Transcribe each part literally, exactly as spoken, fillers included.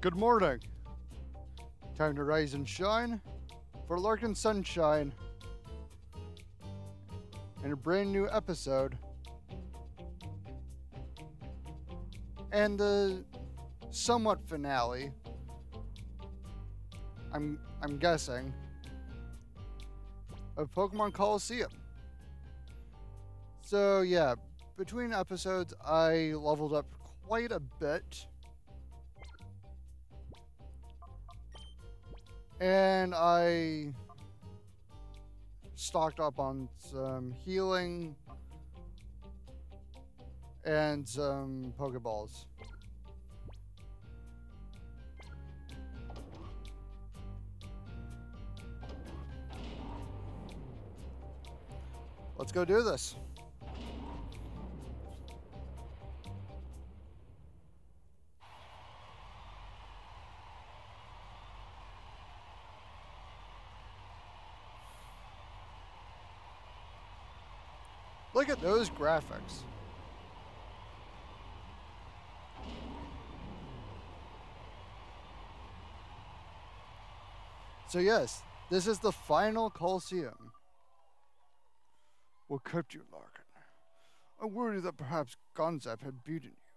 Good morning. Time to rise and shine for Larkin Sunshine and a brand new episode. And the somewhat finale, I'm I'm guessing, of Pokemon Colosseum. So yeah, between episodes I leveled up quite a bit. And I stocked up on some healing and some Pokeballs. Let's go do this. Look at those graphics. So yes, this is the final Colosseum. What kept you, Larkin? I worry that perhaps Gonzap had beaten you.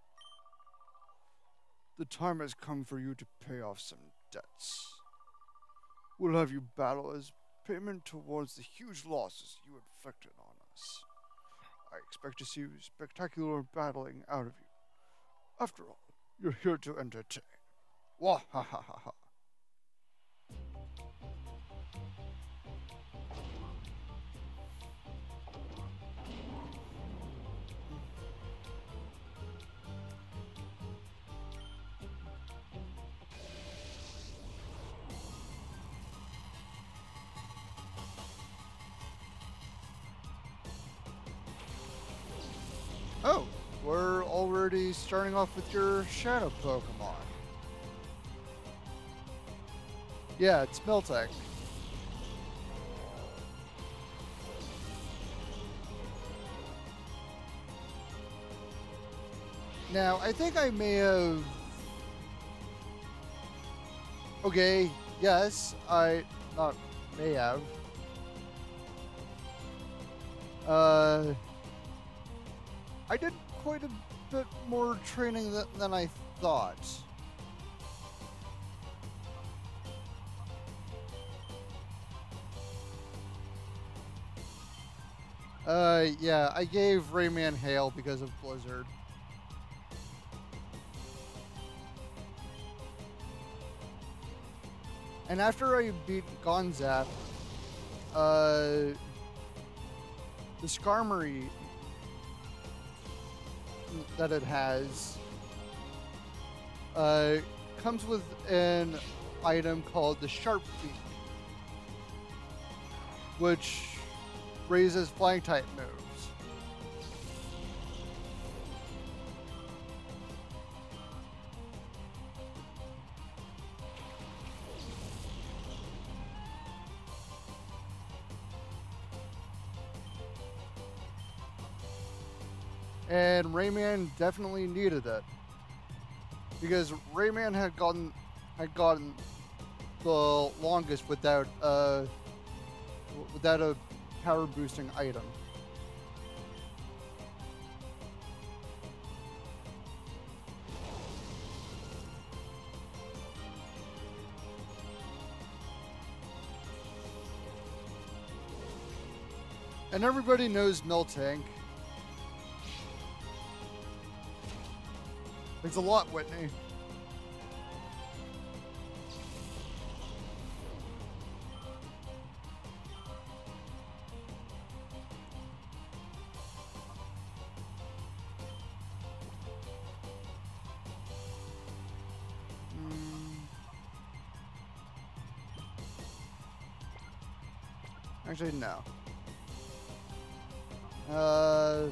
The time has come for you to pay off some debts. We'll have you battle as payment towards the huge losses you inflicted on us. I expect to see spectacular battling out of you. After all, you're here to entertain. Wah ha ha ha ha. Oh, we're already starting off with your Shadow Pokemon. Yeah, it's Miltank. Now, I think I may have... Okay, yes, I... Not may have. Uh... I did quite a bit more training th than I thought. Uh, yeah, I gave Rayman Hail because of Blizzard. And after I beat Gonzap, uh, the Skarmory that it has uh, comes with an item called the Sharp Beak, which raises flying type moves. And Rayman definitely needed it, because Rayman had gotten had gotten the longest without uh without a power boosting item. And everybody knows Miltank. Thanks a lot, Whitney. Mm. Actually, no. Uh...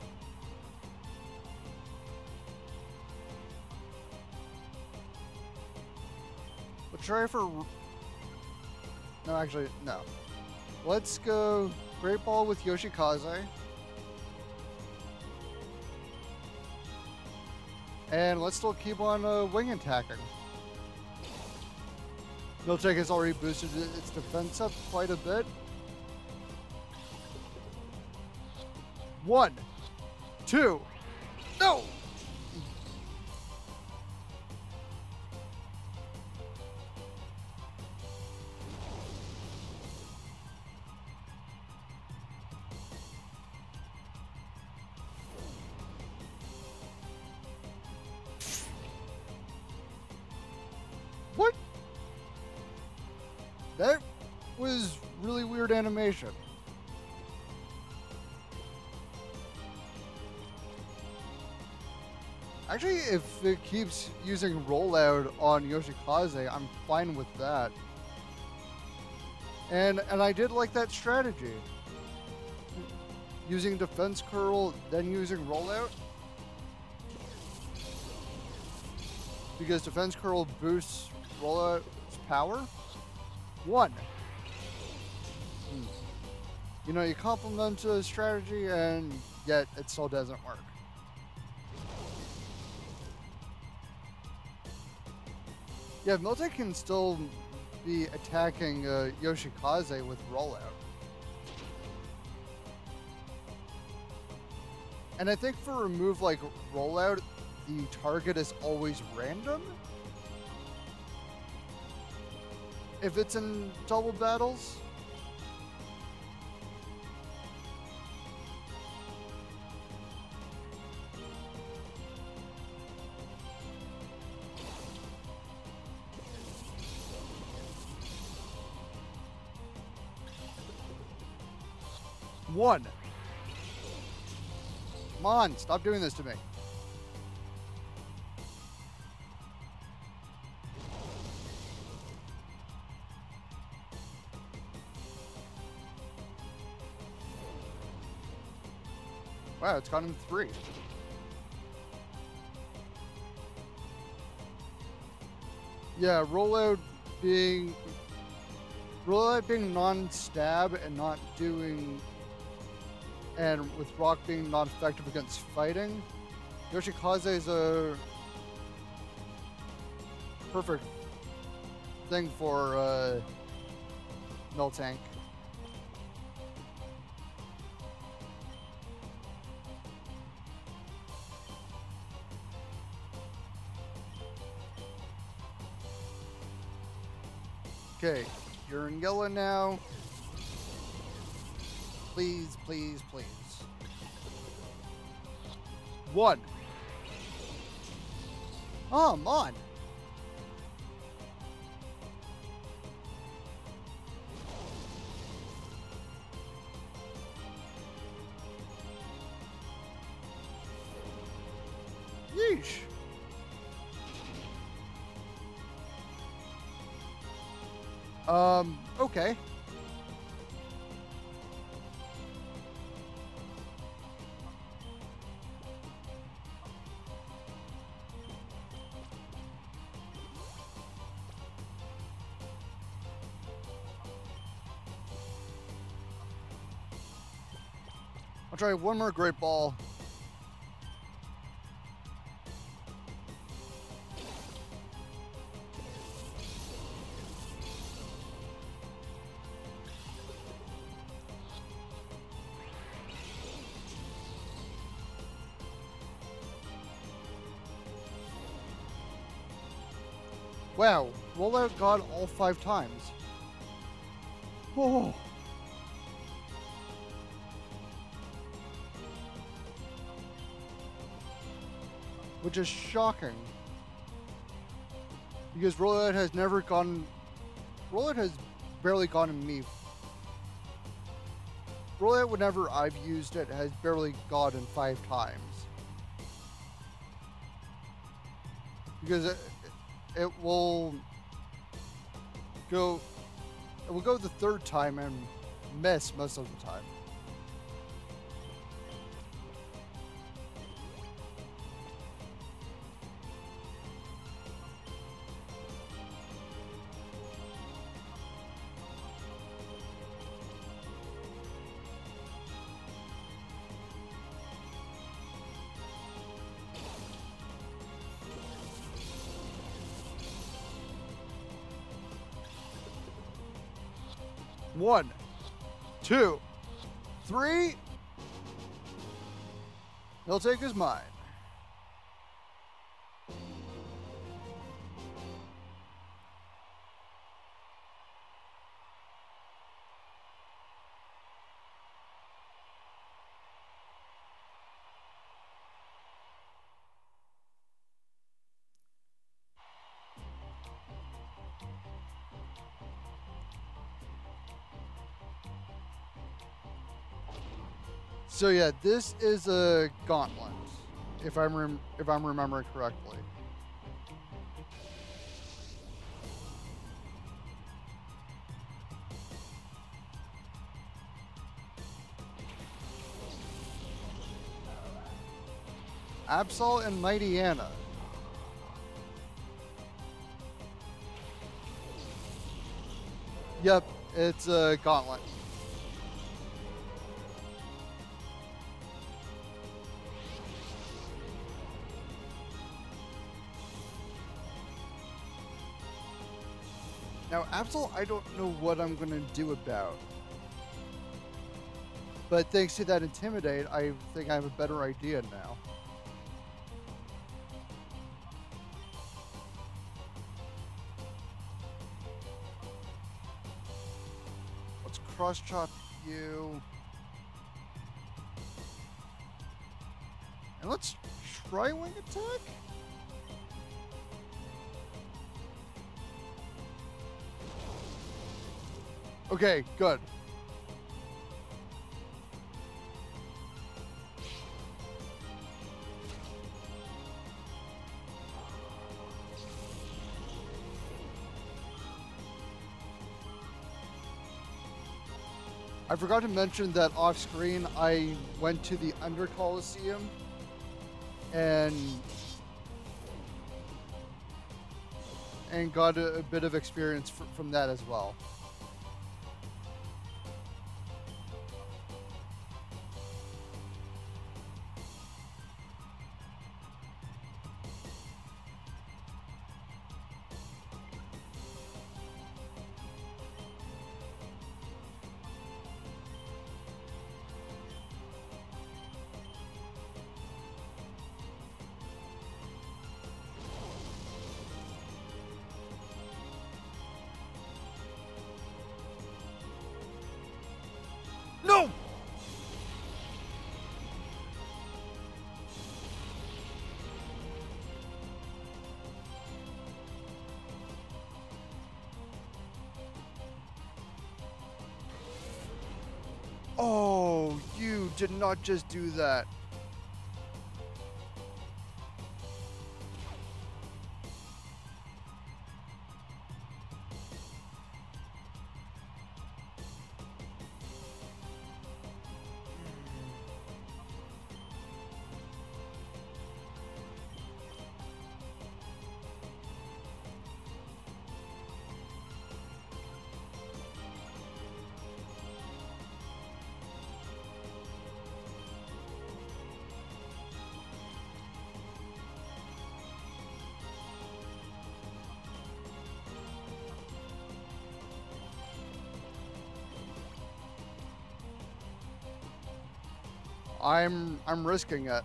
Try for... No, actually, no. Let's go Great Ball with Yoshikaze. And let's still keep on uh, wing attacking. Miltank has already boosted its defense up quite a bit. One, two, no! What? That was really weird animation. Actually, if it keeps using rollout on Yoshikaze, I'm fine with that. And and I did like that strategy. Using defense curl, then using rollout. Because defense curl boosts rollout's power. One. Hmm. You know, you complement a strategy and yet it still doesn't work. Yeah, Miltank can still be attacking uh, Yoshikaze with rollout. And I think for a move like rollout, the target is always random. If it's in double battles. One. Come on, stop doing this to me. Wow, it's gotten three. Yeah, rollout being rollout being non-stab and not doing, and with rock being not effective against fighting, Yoshikaze is a perfect thing for uh, Miltank. Okay, you're in yellow now. Please, please, please. One. Oh, come on. Yeesh. Um, okay. I'll try one more great ball. Wow, rollout got all five times. Oh. Which is shocking. Because rollout has never gone... Rollout has barely gotten me. Rollout, whenever I've used it, has barely gotten five times. Because it, it will go... It will go the third time and miss most of the time. One, two, three. He'll take his mine. So yeah, this is a gauntlet, if I'm rem- if I'm remembering correctly. Absol and Mighty Anna. Yep, it's a gauntlet. Now, Absol, I don't know what I'm going to do about. But thanks to that Intimidate, I think I have a better idea now. Let's cross-chop you. And let's try wing attack? Okay, good. I forgot to mention that off screen I went to the Under Coliseum and and got a, a bit of experience fr from that as well. No! Oh, you did not just do that. I'm I'm risking it.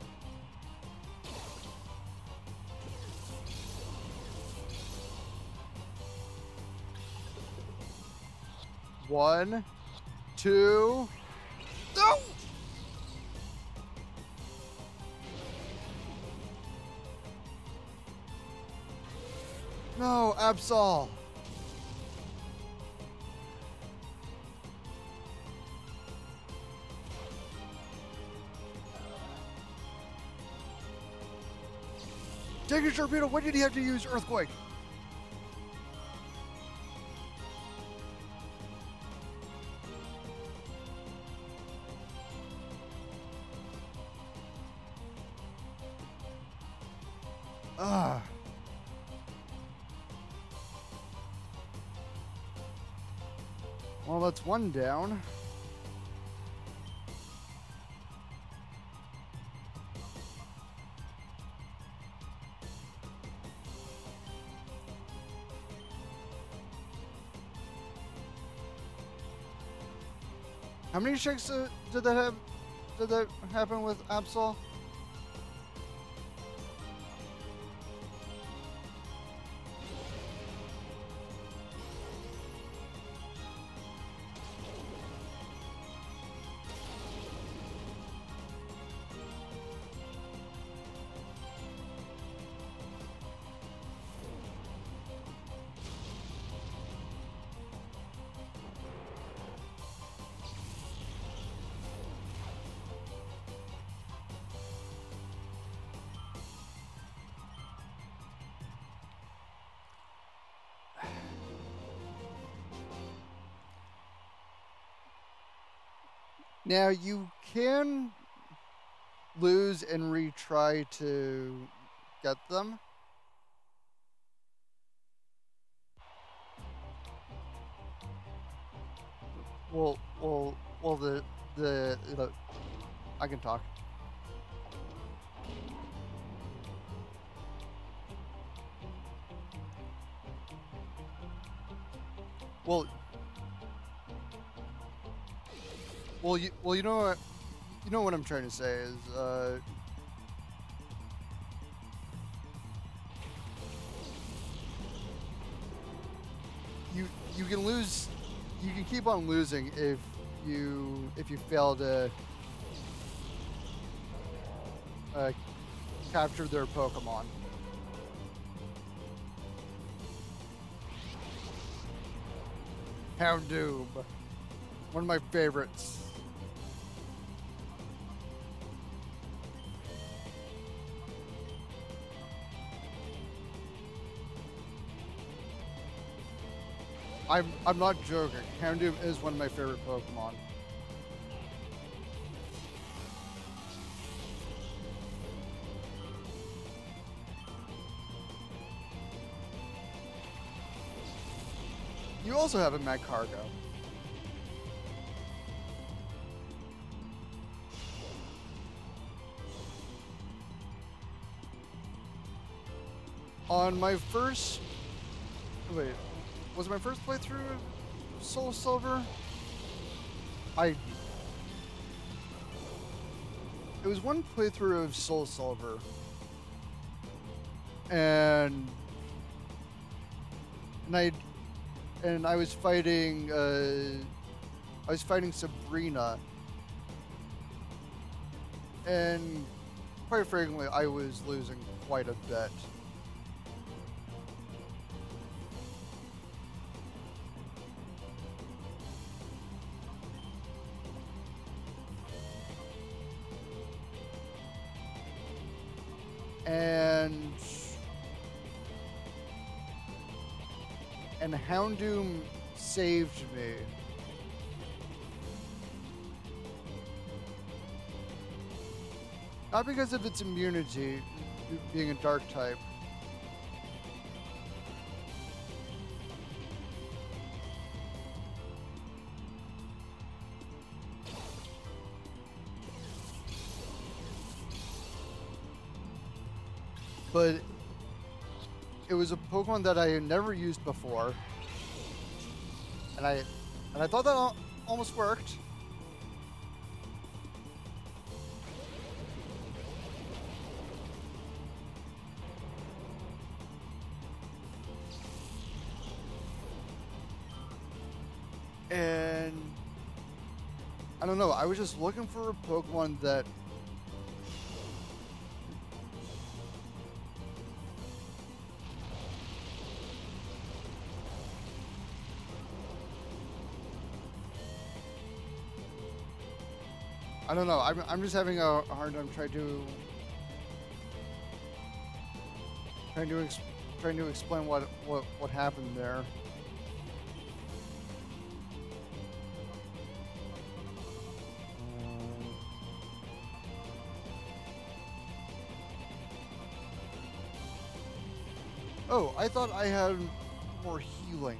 One, two, no! No, Absol. Take a torpedo. When did he have to use Earthquake? Ah. Well, that's one down. How many checks uh, did that have? Did that happen with Absol? Now you can lose and retry to get them. Well, well, well. The the, the I can talk. Well, well, you well, you know what, you know what I'm trying to say is, uh, you you can lose, you can keep on losing if you if you fail to uh, capture their Pokemon. Houndoom, one of my favorites. I'm I'm not joking. Houndoom is one of my favorite Pokemon. You also have a Magcargo. On my first, wait, was it my first playthrough of Soul Silver? I, it was one playthrough of Soul Silver, and and I and I was fighting, uh, I was fighting Sabrina, and quite frankly, I was losing quite a bit. And and Houndoom saved me. Not because of its immunity, being a dark type. But it was a Pokemon that I had never used before, and I and I thought that al almost worked. And I don't know, I was just looking for a Pokemon that I don't know. I'm, I'm just having a hard time trying to trying to ex trying to explain what what what happened there. Oh, I thought I had more healing.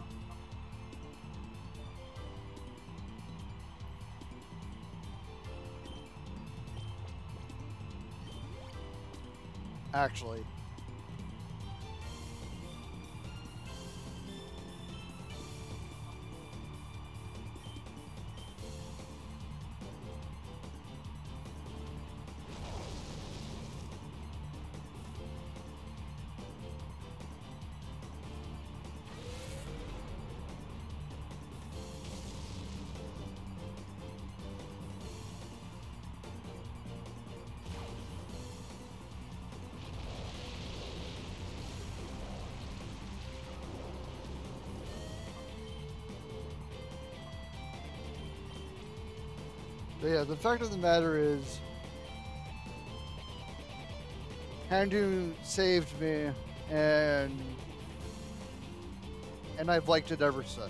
Actually. But yeah, the fact of the matter is, Houndoom saved me, and and I've liked it ever since.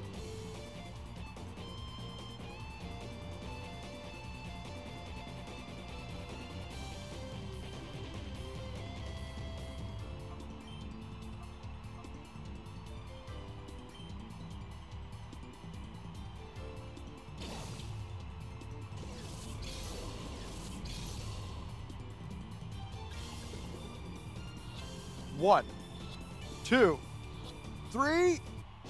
One, two, three.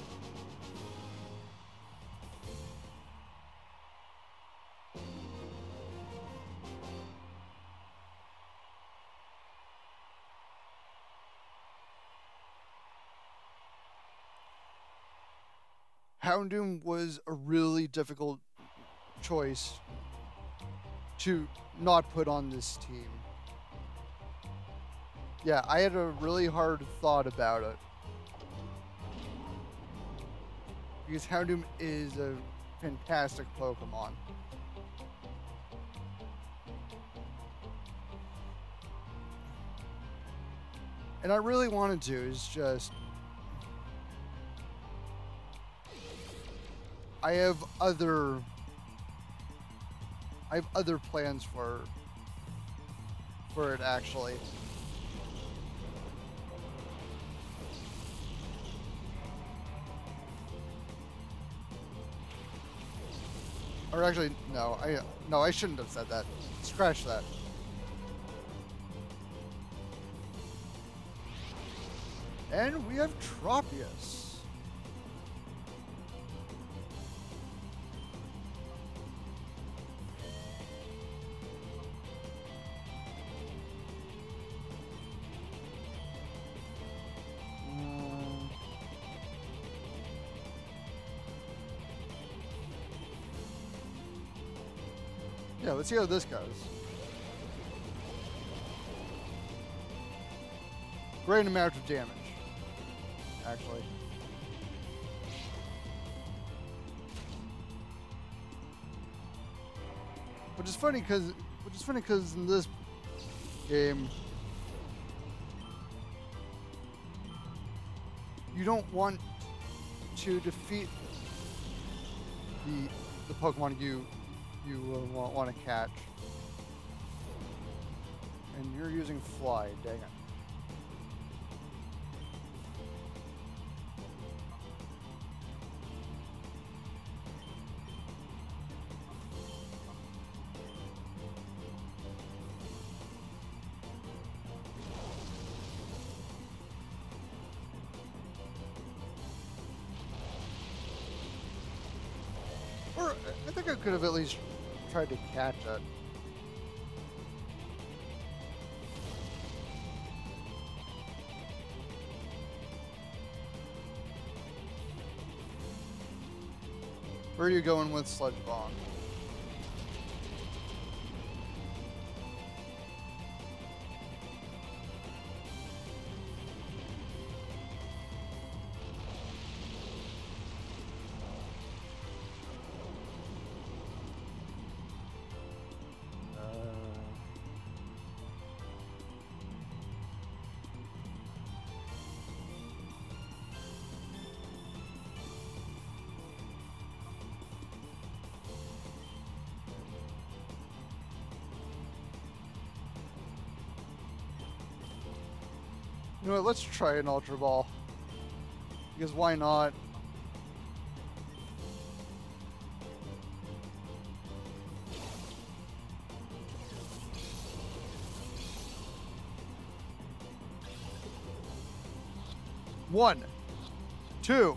Houndoom was a really difficult choice to not put on this team. Yeah, I had a really hard thought about it. Because Houndoom is a fantastic Pokemon. And I really wanted to, is just... I have other... I have other plans for... for it, actually. Or actually, no, I no, I shouldn't have said that. Scratch that. And we have Tropius. Yeah, let's see how this goes. Great amount of damage, actually. Which is funny because, which is funny because in this game, you don't want to defeat the the Pokemon you. you uh, want, want to catch. And you're using Fly, dang it. Or, I think I could have at least tried to catch it. Where are you going with Sludge Bomb? You know what, let's try an Ultra Ball. Because why not? One, two.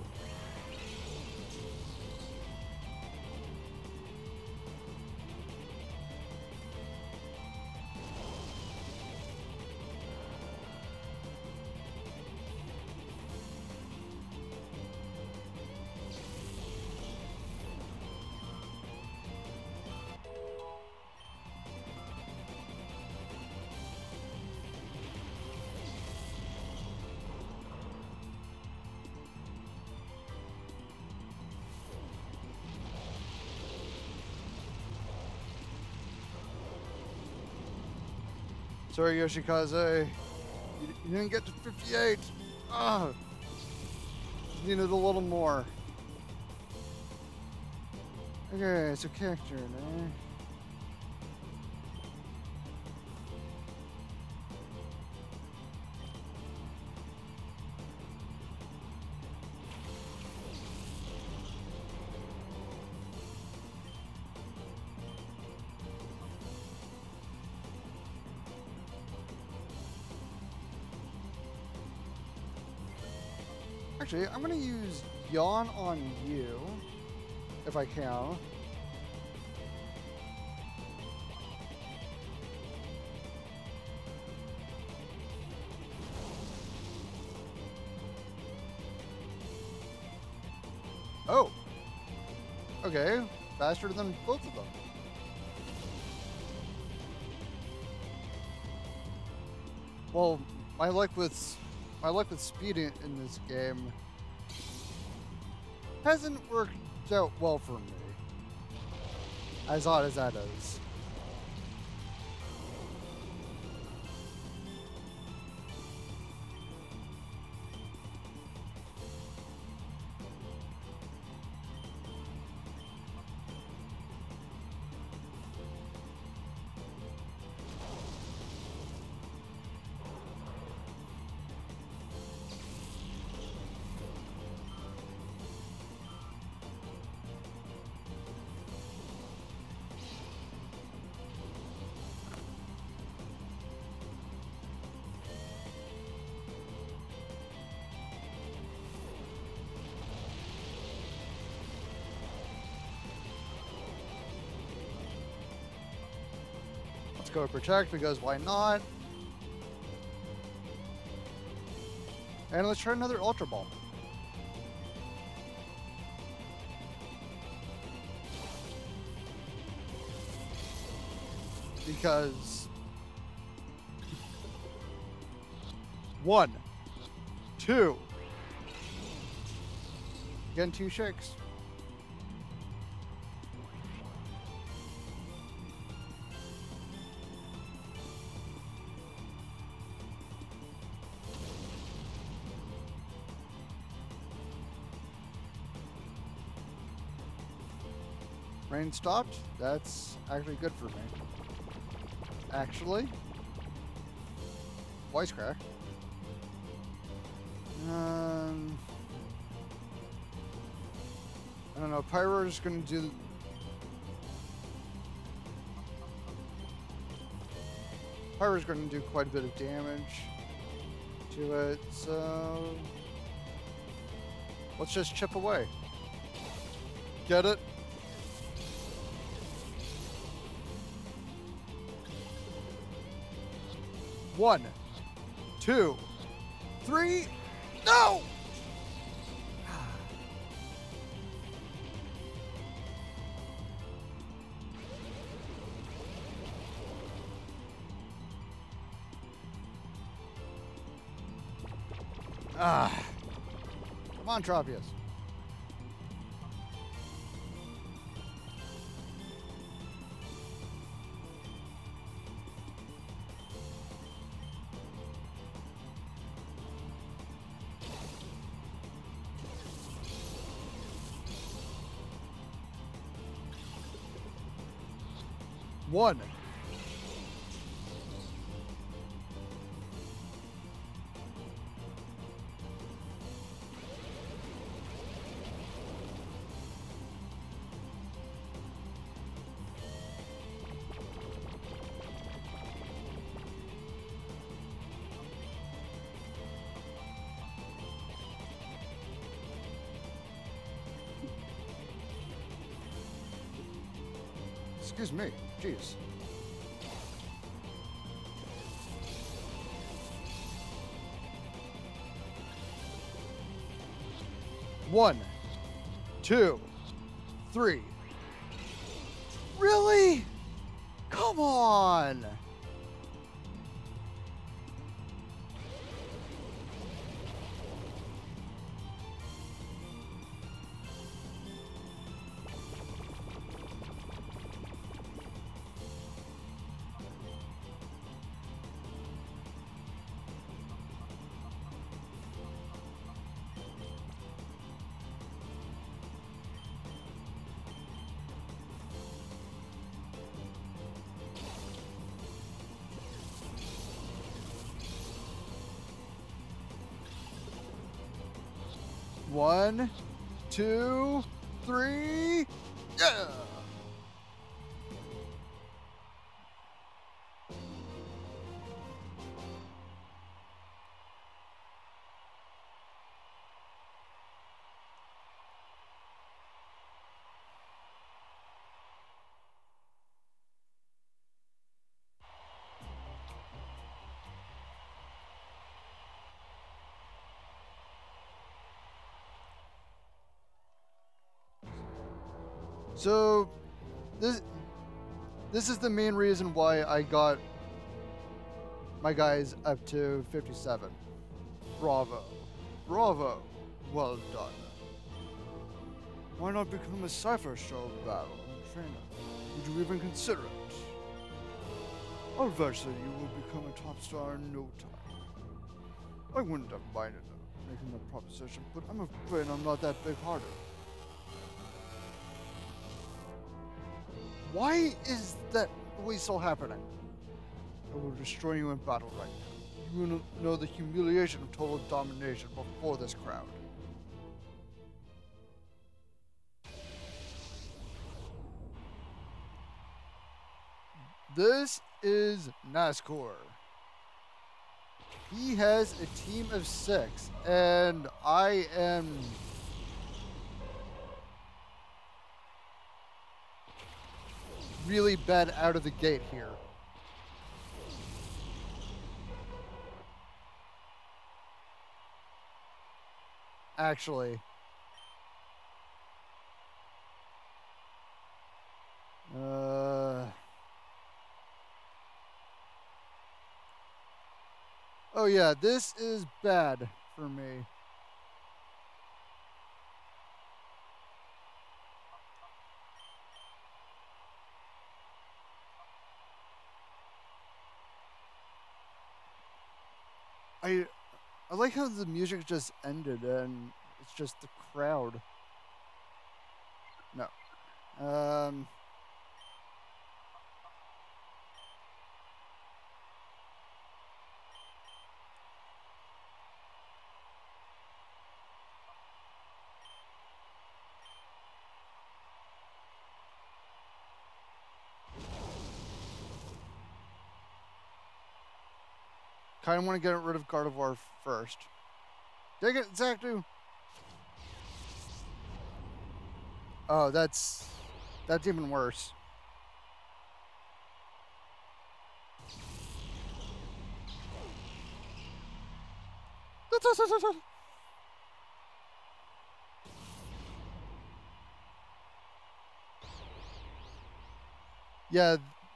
Sorry, Yoshikaze. You, you didn't get to fifty-eight. Ah, needed a little more. Okay, so character, eh? Actually, I'm gonna use Yawn on you, if I can. Oh! Okay, faster than both of them. Well, my luck with my luck with speed in, in this game hasn't worked out well for me. As odd as that is. Go protect because why not? And let's try another Ultra Ball. Because one, two, again two shakes. Rain stopped. That's actually good for me. Actually. Wisecrack. Um, I don't know. Pyro is going to do... Pyro's going to do quite a bit of damage to it, so... Let's just chip away. Get it? One, two, three, no! Ah. Come on, Tropius. One. Excuse me. Jeez. One, two, three. Really? Come on. One, two, three. Yeah! So, this this is the main reason why I got my guys up to fifty-seven. Bravo. Bravo. Well done. Why not become a Cypher Show battle trainer? Would you even consider it? I'll bet that you will become a top star in no time. I wouldn't have minded making the proposition, but I'm afraid I'm not that big-hearted. Why is that always still happening? I will destroy you in battle right now. You will know the humiliation of total domination before this crowd. This is Nazcor. He has a team of six, and I am really bad out of the gate here. Actually. Uh... Oh yeah, this is bad for me. I I like how the music just ended and it's just the crowd. No. Um Kind of want to get rid of Gardevoir first. Dig it, Zactu! Oh, that's... That's even worse. Yeah.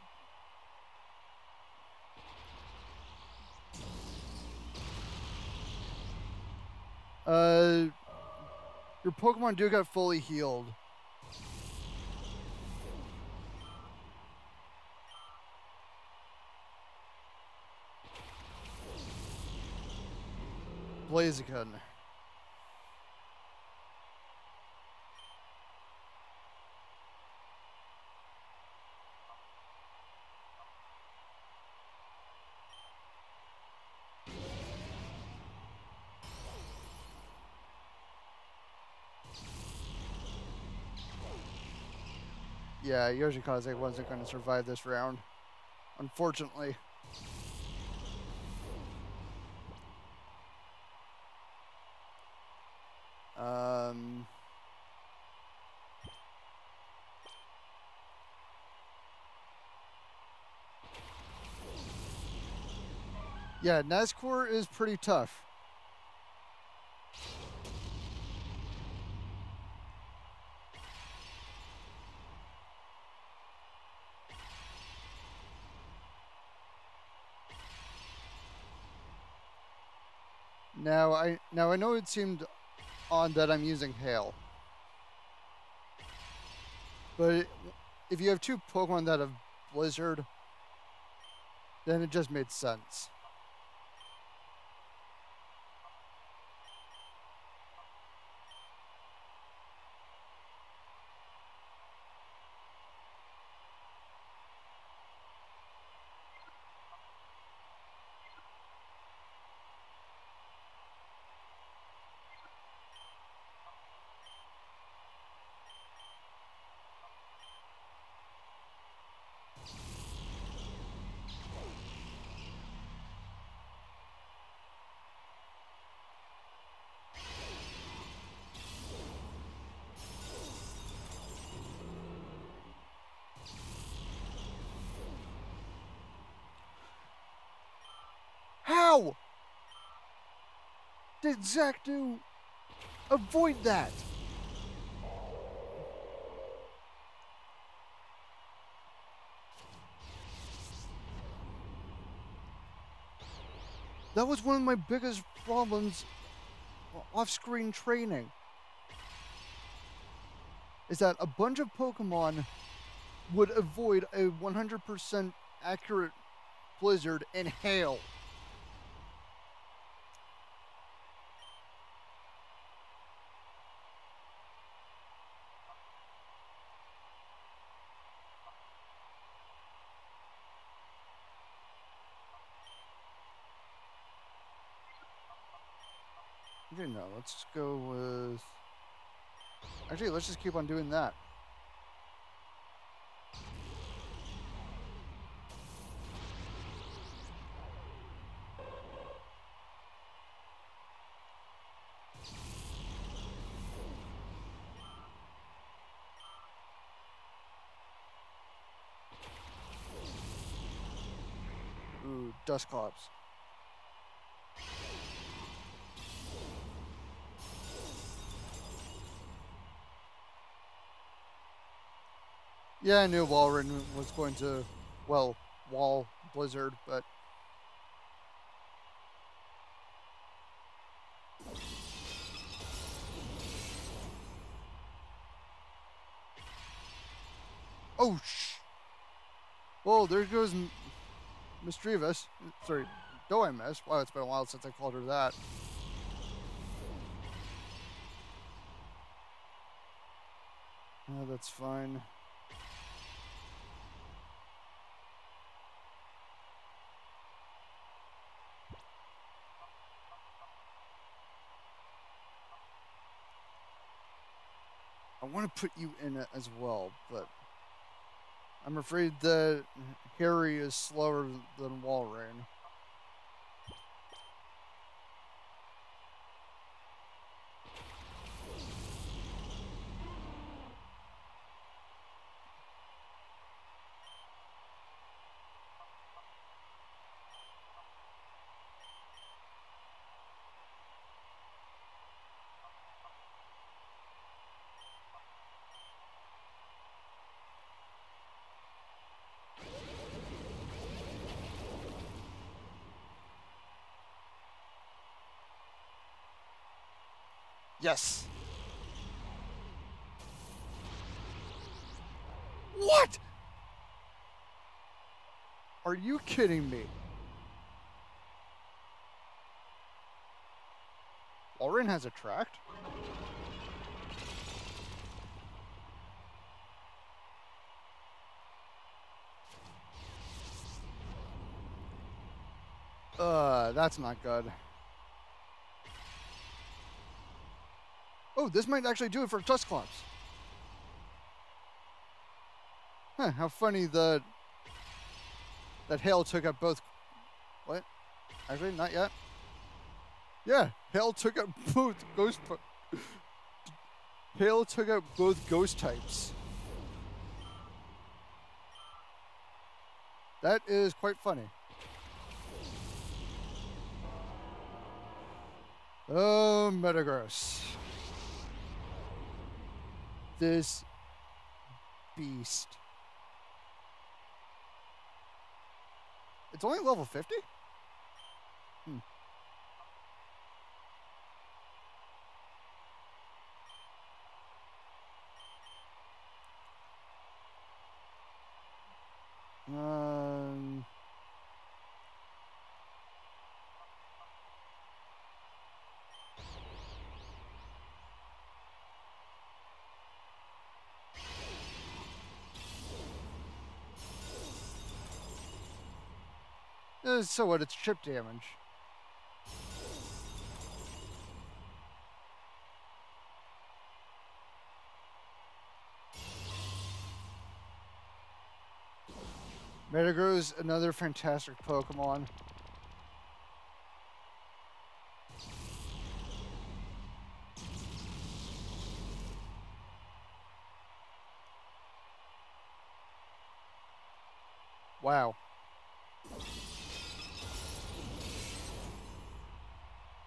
Uh... Your Pokemon do get fully healed. Blaziken. Yeah, Yoshikaze wasn't going to survive this round. Unfortunately. Um... Yeah, Nazcor is pretty tough. Now I now I know it seemed odd that I'm using Hail. But if you have two Pokemon that have Blizzard, then it just made sense. Ow! Did Zack do? Avoid that! That was one of my biggest problems off-screen training. Is that a bunch of Pokemon would avoid a one hundred percent accurate Blizzard and hail. Okay, no, let's just go with... Actually, let's just keep on doing that. Ooh, Dusclops. Yeah, I knew Walrein was going to, well, wall Blizzard, but... Oh, shh! Well, there goes M Misdreavus. Sorry, Doimiss. Wow, it's been a while since I called her that. Yeah, that's fine. I want to put you in it as well, but I'm afraid that Harry is slower than Walrein. Yes. What? Are you kidding me? Walrein has a tract? Uh, that's not good. Oh, this might actually do it for Dusclops. Huh, how funny that that Hail took out both... What? Actually, not yet. Yeah, Hail took out both ghost... Hail took out both ghost types. That is quite funny. Oh, Metagross. This beast. It's only level fifty? Hmm. Um... Uh, so what? It's chip damage. Metagross, another fantastic Pokemon. Wow.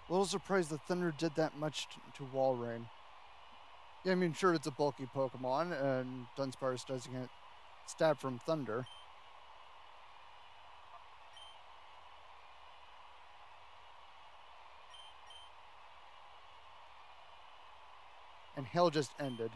A little surprised the Thunder did that much t- to Walrein. Yeah, I mean, sure, it's a bulky Pokemon, and Dunsparce doesn't get stabbed from Thunder. And Hail just ended.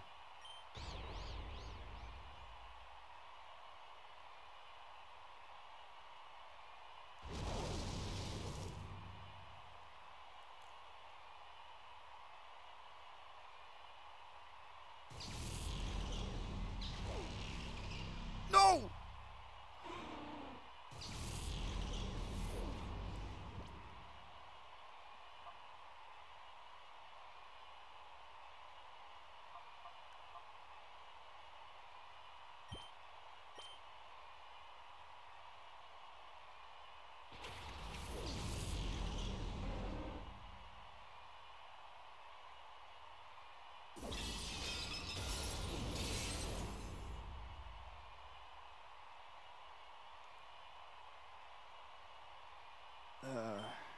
No! Uh,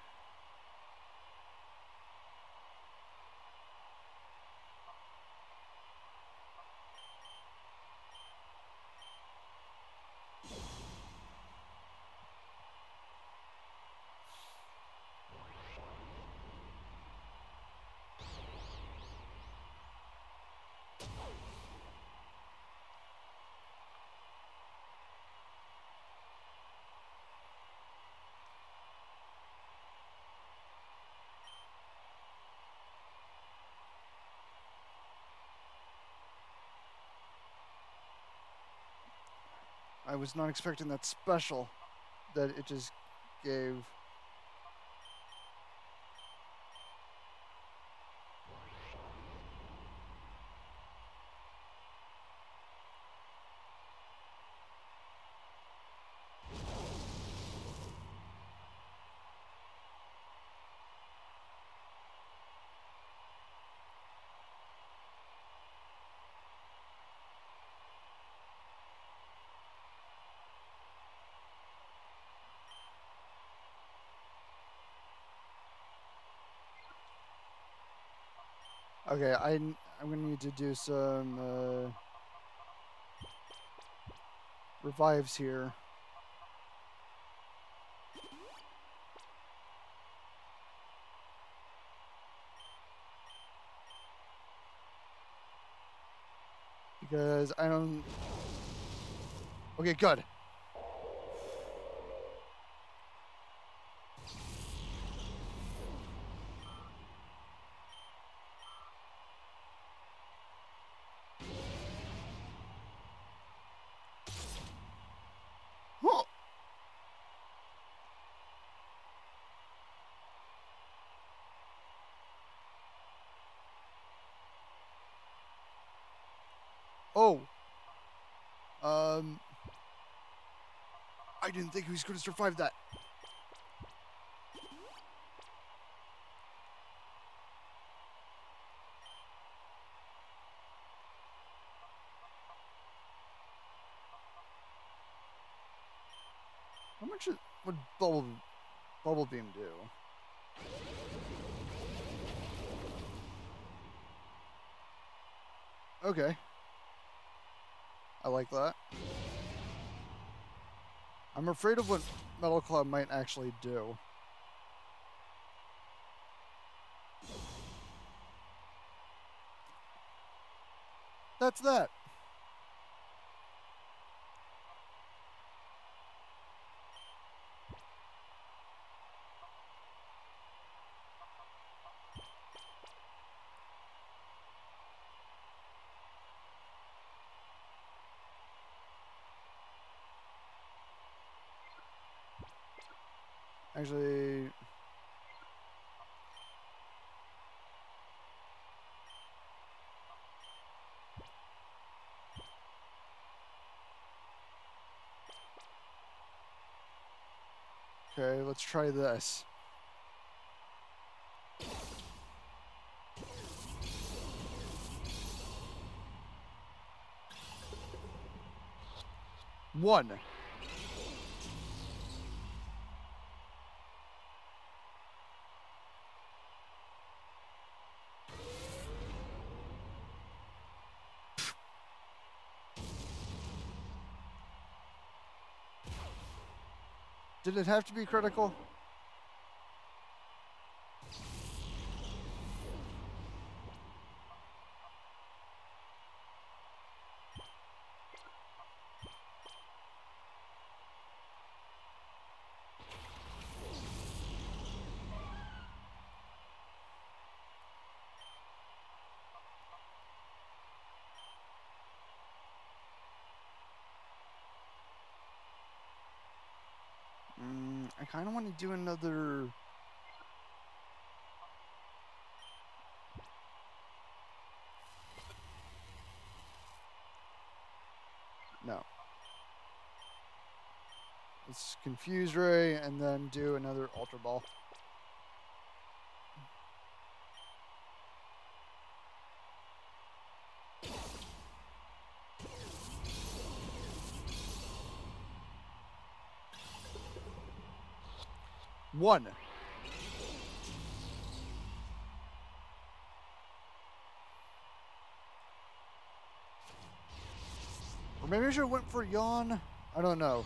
I was not expecting that special that it just gave. Okay, I, I'm gonna need to do some uh, revives here. Because I don't... Okay, good. Huh. Oh. Um... I didn't think he was going to survive that. How much would Bubble, Bubble Beam do? Okay. I like that. I'm afraid of what Metal Claw might actually do. That's that. Actually... Okay, let's try this. One. Did it have to be critical? Mm, I kind of want to do another... No. Let's confuse Ray and then do another Ultra Ball. One. Or maybe I should have went for Yawn. I don't know.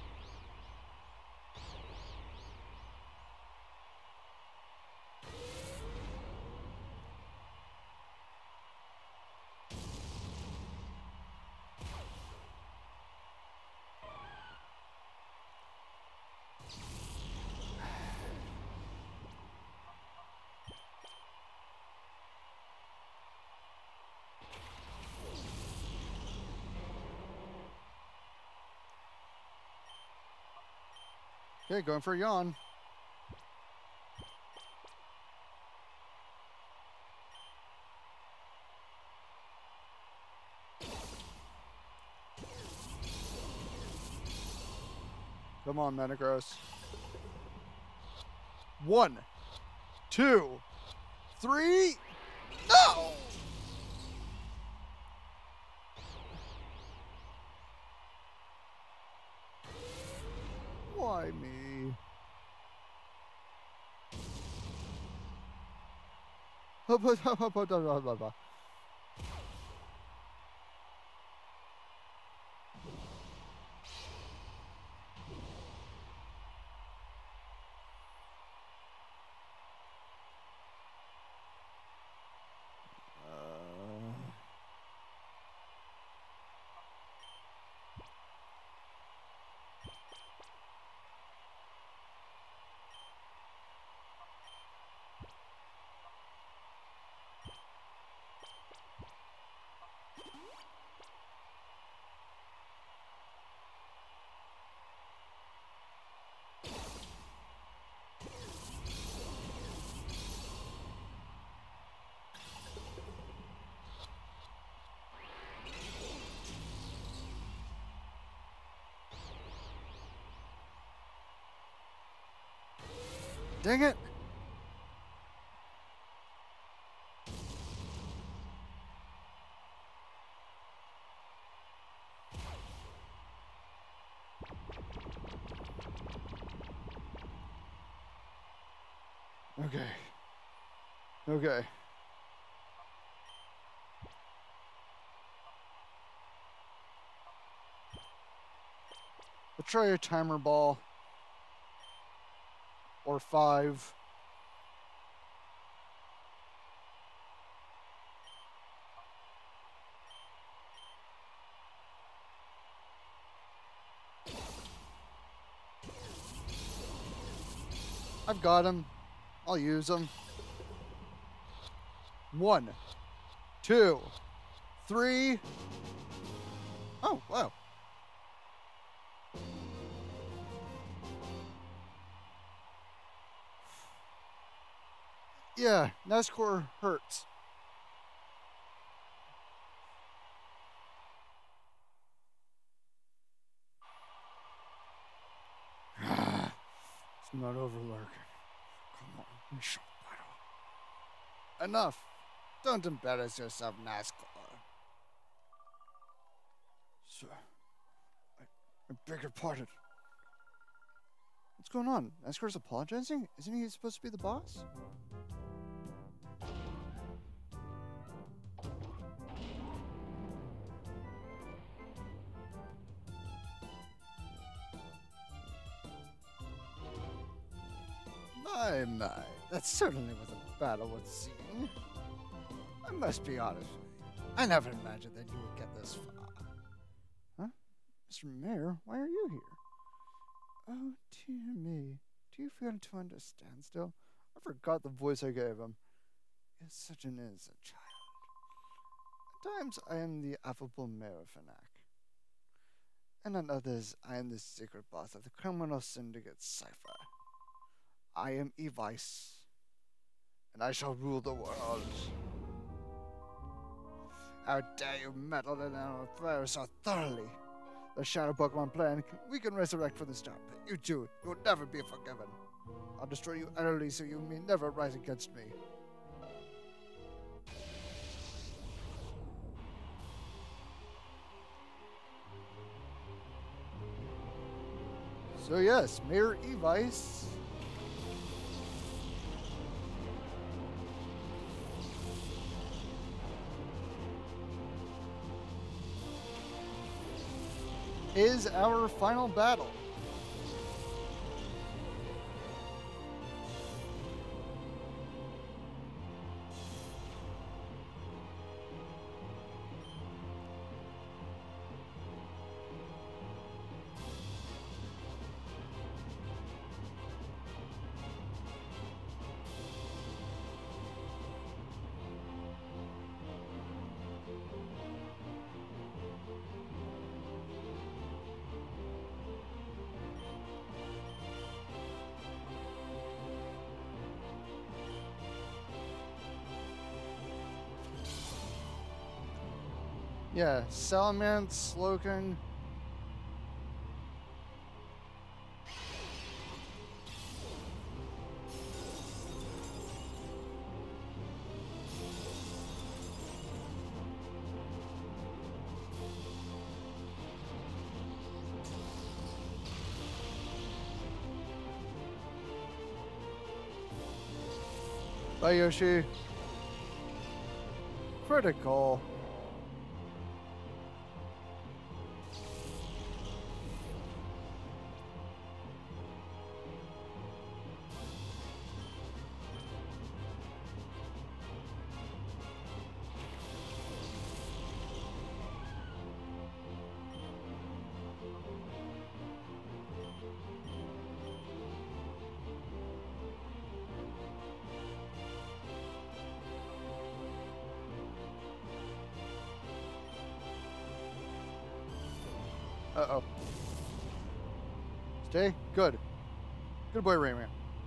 Okay, going for a Yawn. Come on, Metagross. One, two, three. No! Why me? Dang it! Okay. Okay. Let's try a timer ball. Or five. I've got him. I'll use him. One, two, three. Oh, wow. Yeah, Nuzcore hurts. It's not over, Larkin. Come on, we shall battle. Enough. Don't embarrass yourself, Nuzcore. Sir, I, I beg your pardon. What's going on? Nuzcore's apologizing? Isn't he supposed to be the boss? My, my, that certainly was a battle worth seeing. I must be honest with you. I never imagined that you would get this far. Huh? Mister Mayor, why are you here? Oh, dear me. Do you fail to understand still? I forgot the voice I gave him. He is such an innocent child. At times, I am the affable Mayor of Fanac. And on others, I am the secret boss of the criminal syndicate Cypher. I am Evice, and I shall rule the world. How dare you meddle in our affairs so thoroughly? The Shadow Pokemon plan, we can resurrect from the start, but you two, you will never be forgiven. I'll destroy you utterly so you may never rise against me. So yes, Mayor Evice is our final battle. Yeah, Salamence, Slowking. Bye, Yoshi. Critical. Uh-oh. Stay? Good. Good boy, Rayman.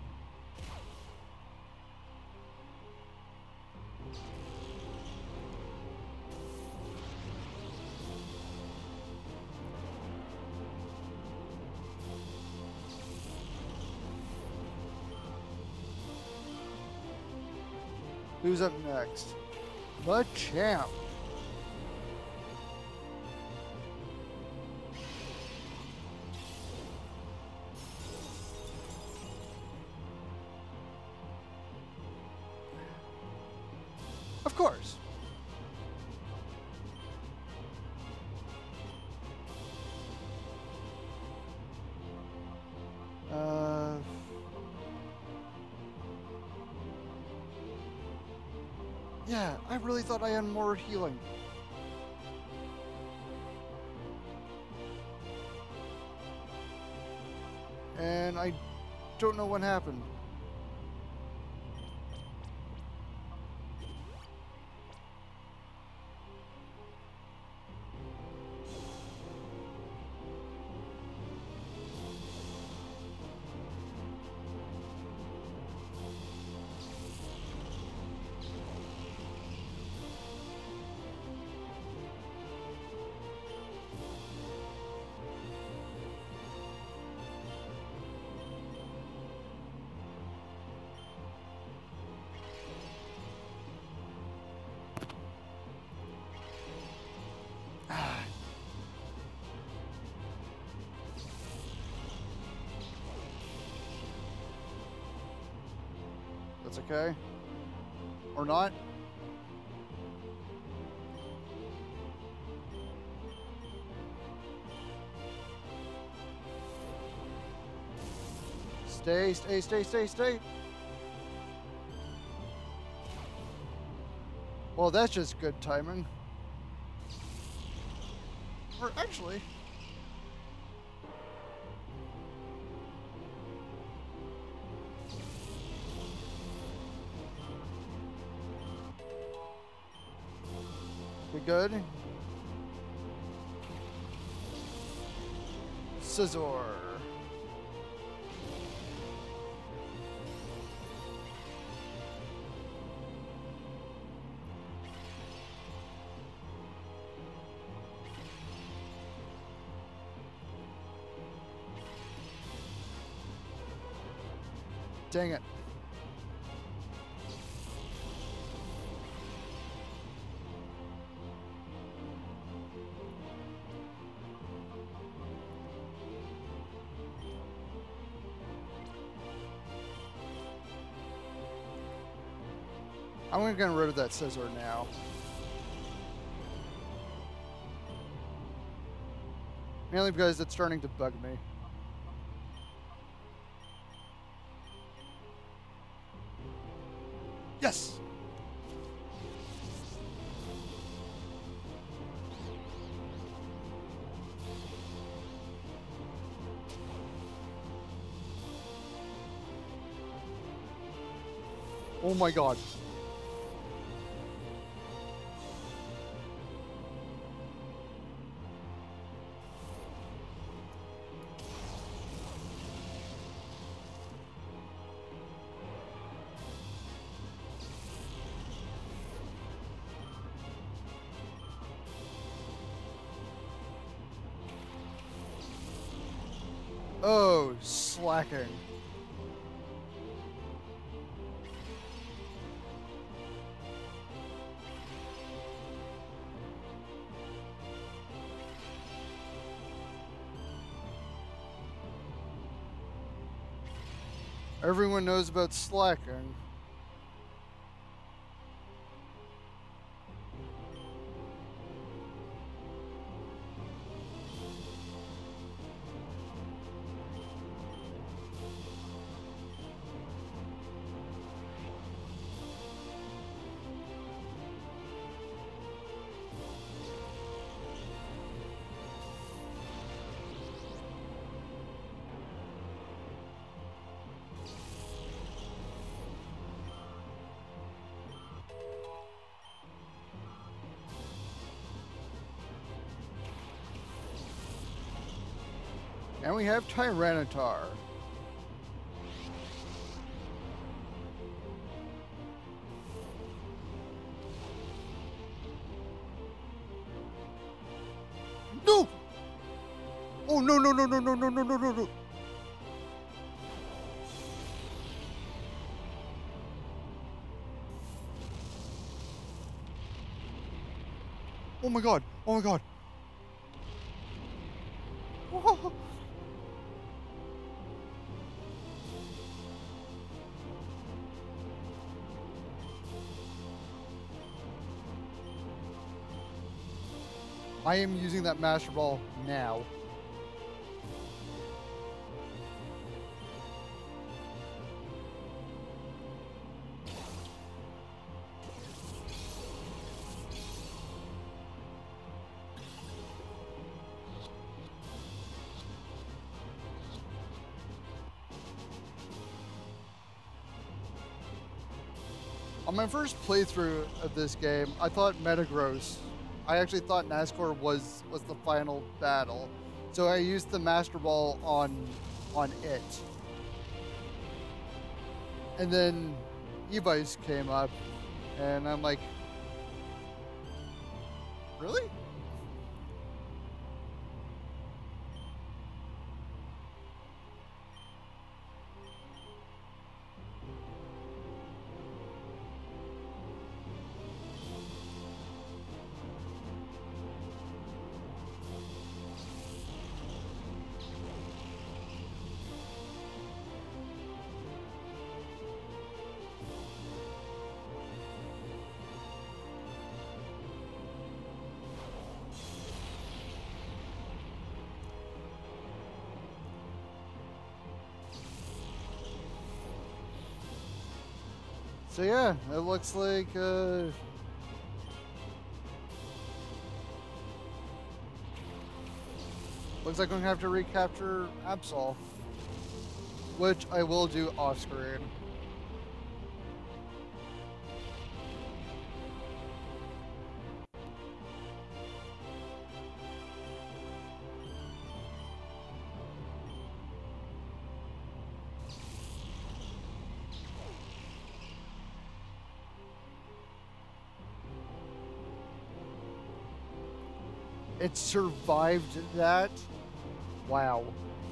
Who's up next? The champ. Of course. Uh, yeah, I really thought I had more healing. And I don't know what happened. That's okay. Or not. Stay, stay, stay, stay, stay. Well, that's just good timing. Or actually... We good? Scissor. Dang it. I'm gonna get rid of that scissor now. Mainly because it's starting to bug me. Yes! Oh my god. Oh, slacking. Everyone knows about slacking. And we have Tyranitar. No! Oh no no no no no no no no no no! Oh my god! Oh my god! I am using that Master Ball now. On my first playthrough of this game, I thought Metagross. I actually thought Nazgul was was the final battle, so I used the Master Ball on on it. And then Evice came up, and I'm like, really? So yeah, it looks like uh, Looks like I'm gonna have to recapture Absol, which I will do off screen. It survived that? Wow.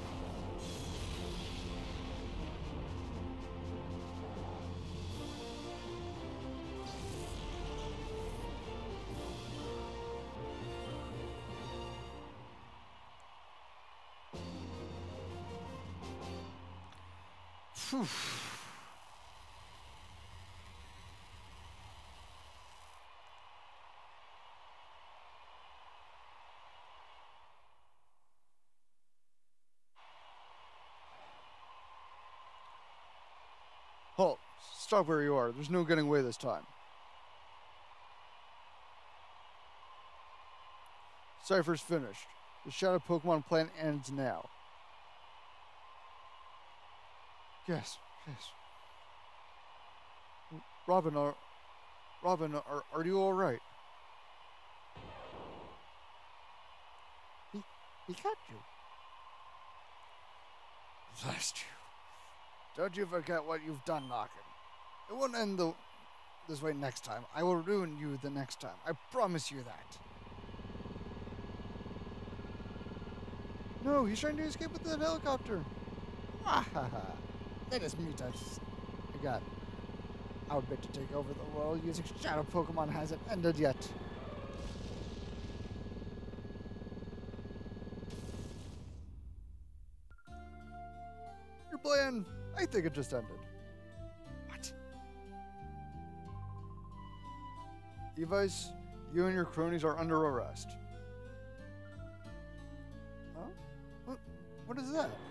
Phew. Halt. Stop where you are. There's no getting away this time. Cypher's finished. The Shadow Pokemon plan ends now. Yes, yes. Robin, are, Robin, are, are you all right? He, he got you. Blast you. Don't you forget what you've done, Larkin. It won't end the, this way next time. I will ruin you the next time. I promise you that. No, he's trying to escape with that helicopter. Ah ha ha. Let us meet us. again. Our bid to take over the world using Shadow Pokemon hasn't ended yet. Your plan, I think it just ended. What? Evice, you and your cronies are under arrest. Huh? What, what is that?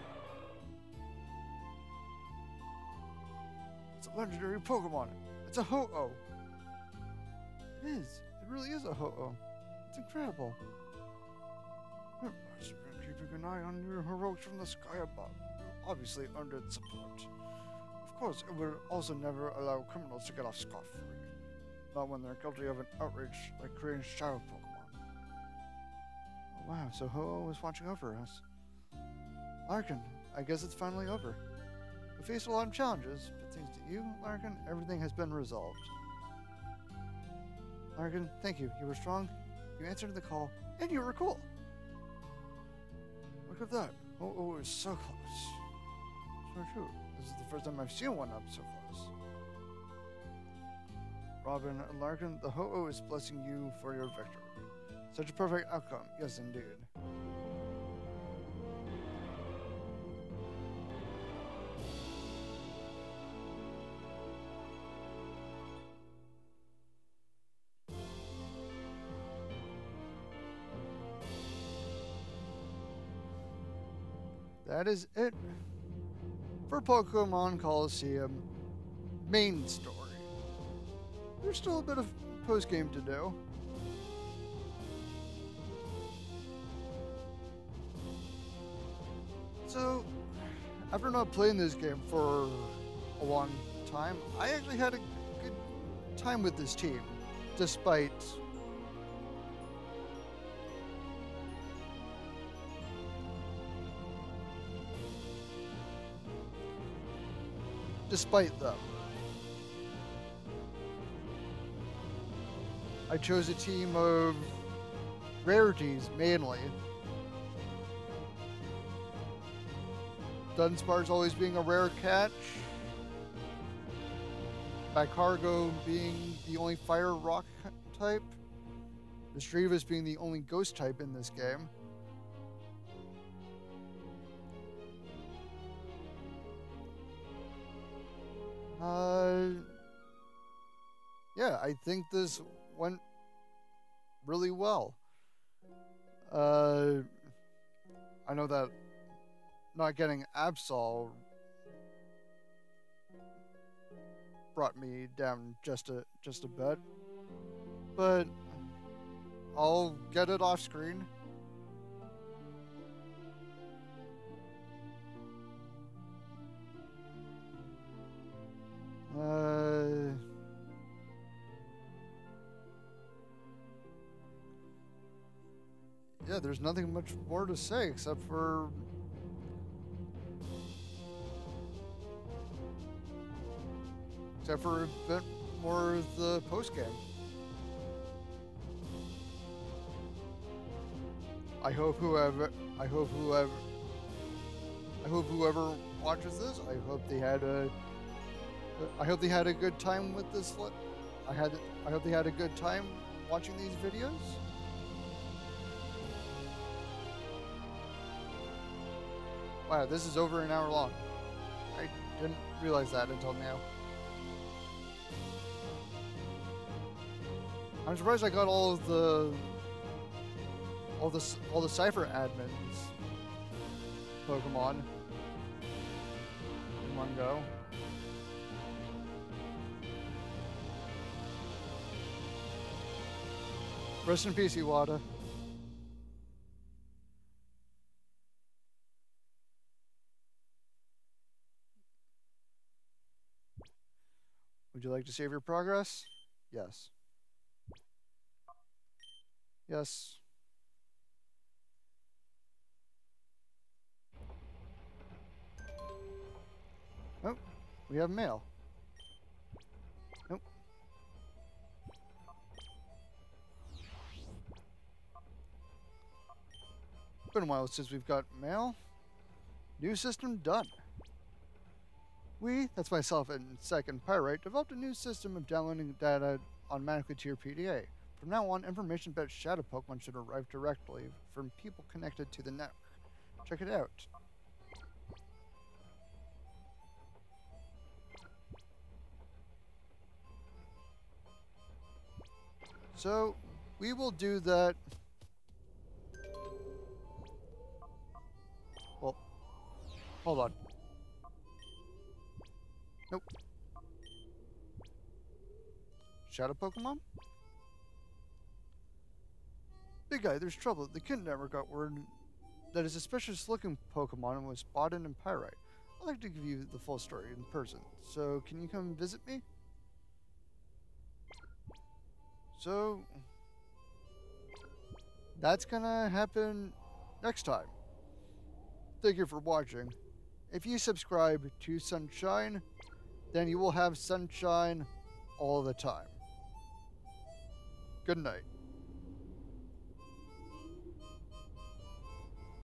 It's a legendary Pokemon. It's a Ho-Oh. It is. It really is a Ho-Oh. It's incredible. I've been keeping an eye on your heroics from the sky above. You obviously earned its support. Of course, it would also never allow criminals to get off scot-free. Not when they're guilty of an outrage like creating Shadow Pokemon. Oh, wow, so Ho-Oh is watching over us. Larkin, I guess it's finally over. We faced a lot of challenges, but thanks to you, Larkin, everything has been resolved. Larkin, thank you. You were strong, you answered the call, and you were cool. Look at that. Oh, oh, it's so close. So true. This is the first time I've seen one up so close. Robin and Larkin, the Ho-Oh is blessing you for your victory. Such a perfect outcome. Yes, indeed. That is it for Pokemon Coliseum main story. There's still a bit of post-game to do. So, after not playing this game for a long time, I actually had a good time with this team, despite despite them. I chose a team of rarities mainly. Dunsparce always being a rare catch. Bacargo being the only fire rock type. Misdreavus being the only ghost type in this game. Uh, yeah, I think this went really well. Uh, I know that not getting Absol brought me down just a just a bit, but I'll get it off screen. yeah, there's nothing much more to say except for except for a bit more of the post game. I hope whoever I hope whoever I hope whoever watches this, I hope they had a I hope they had a good time with this. I had I hope they had a good time watching these videos. Wow, this is over an hour long. I didn't realize that until now. I'm surprised I got all of the all the all the Cypher admins Pokemon in one go. Rest in peace, Iwata. Would you like to save your progress? Yes. Yes. Oh, we have mail. Nope. Been a while since we've got mail. New system done. We, that's myself and Second Pyrite, developed a new system of downloading data automatically to your P D A. From now on, information about Shadow Pokemon should arrive directly from people connected to the network. Check it out. So, we will do that. Well, hold on. Nope. Shadow Pokemon? Big guy, there's trouble. The Kid Network got word that a suspicious looking Pokemon was spotted in Pyrite. I'd like to give you the full story in person. So, can you come visit me? So, that's gonna happen next time. Thank you for watching. If you subscribe to Sunshine, then you will have sunshine all the time. Good night.